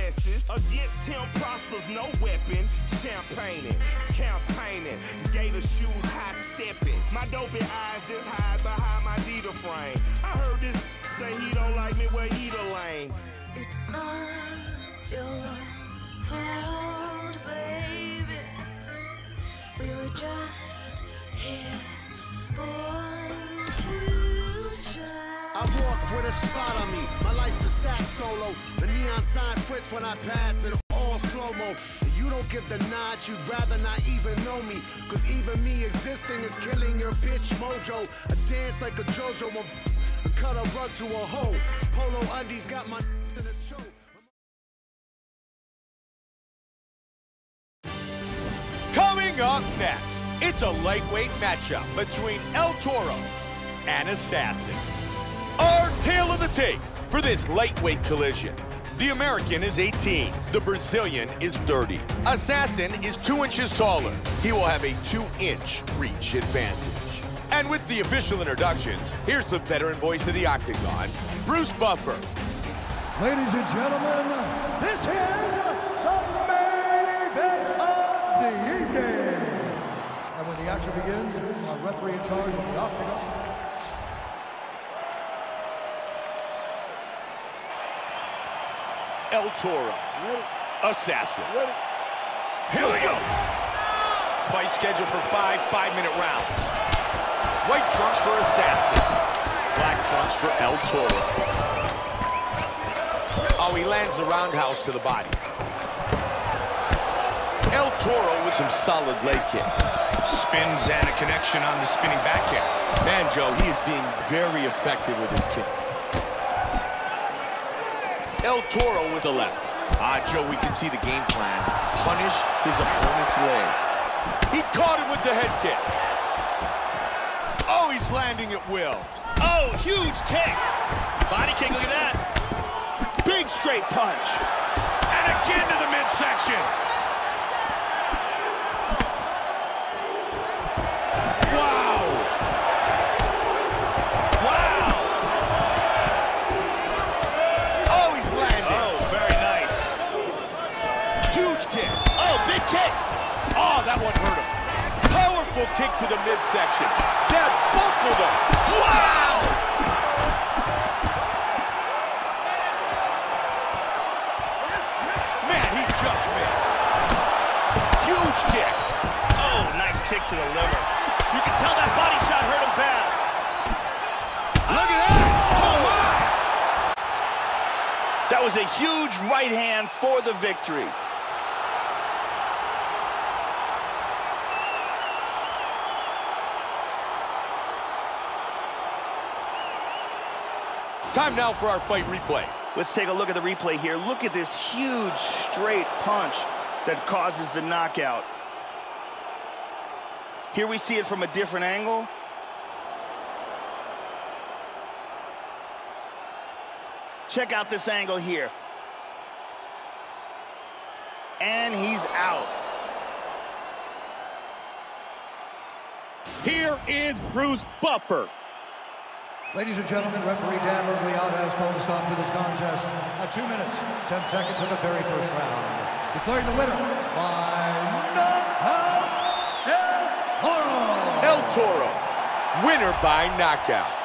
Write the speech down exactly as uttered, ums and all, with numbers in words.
successes. Against him prospers no weapon. Champagning, campaigning, gator shoes high stepping. My dopey eyes just hide behind my Dita frame. I heard this say he don't like me, well he the lame. It's not your fault, baby. We were just here, born to shine. I walk with a spot on me. My life's a sax solo. The neon sign fritz when I pass in all slow-mo. If you don't give the nod, you'd rather not even know me. Cause even me existing is killing your bitch mojo. I dance like a JoJo. I cut a rug to a hole. Polo undies got my in a choke. Coming up next, it's a lightweight matchup between El Toro and Assassin. Our tale of the tape for this lightweight collision. The American is eighteen, the Brazilian is thirty. Assassin is two inches taller. He will have a two-inch reach advantage. And with the official introductions, here's the veteran voice of the Octagon, Bruce Buffer. Ladies and gentlemen, this is the main event of the evening. And when the action begins, our referee in charge of the Octagon. El Toro, Assassin. Here we go. Fight scheduled for five five-minute rounds. White trunks for Assassin. Black trunks for El Toro. Oh, he lands the roundhouse to the body. El Toro with some solid leg kicks. Spins and a connection on the spinning back kick. Man, Joe, he is being very effective with his kicks. El Toro with the left. Ah, Joe, we can see the game plan. Punish his opponent's leg. He caught him with the head kick. Oh, he's landing at will. Oh, huge kicks. Body kick, look at that. Big straight punch. And again to the midsection. Wow. Wow. Oh, he's landing. Oh, very nice. Huge kick. Oh, big kick. Oh, that one hurt him. Powerful kick to the midsection. That buckled him. Wow! Man, he just missed. Huge kicks. Oh, nice kick to the liver. You can tell that body shot hurt him bad. Look at that! Oh, my! That was a huge right hand for the victory. Time now for our fight replay. Let's take a look at the replay here. Look at this huge straight punch that causes the knockout. Here we see it from a different angle. Check out this angle here. And he's out. Here is Bruce Buffer. Ladies and gentlemen, referee Dan Miragliotta has called a stop to this contest at two minutes, ten seconds of the very first round. Declaring the winner by knockout, El Toro. El Toro, winner by knockout.